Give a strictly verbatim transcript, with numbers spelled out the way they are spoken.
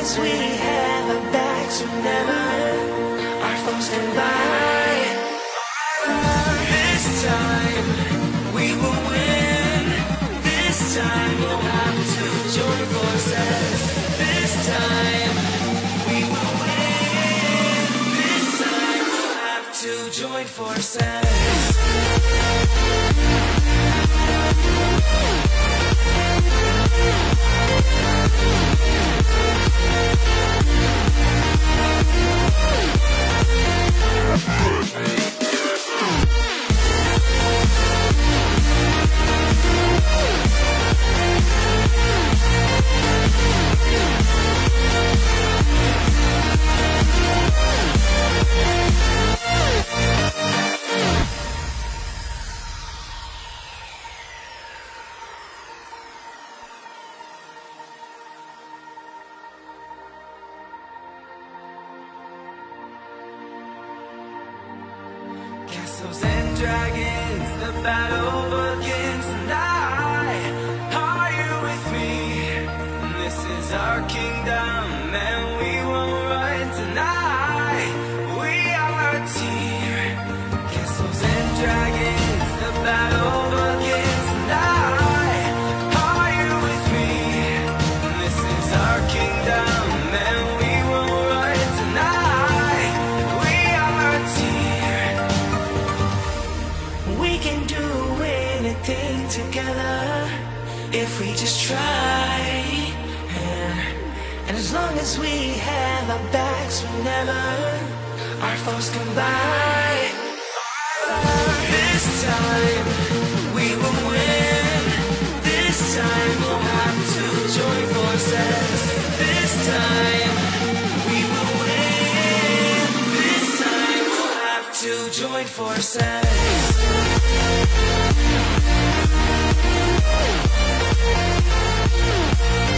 as we have our backs, whenever our foes stand by. This time we will win. This time we'll have to join forces. This time we will win. This time we'll have to join forces. Castles and dragons, the battle begins tonight. Are you with me? This is our kingdom, and we won't run tonight. We are a team. Castles and dragons, the battle begins tonight. Are you with me? This is our kingdom, and we won't run tonight. We are a team. We can do anything together if we just try. And, and as long as we have our backs, whenever our foes come by. This time we will win. This time we'll have to join forces. This time we will win. This time we'll have to join forces. We'll be right back.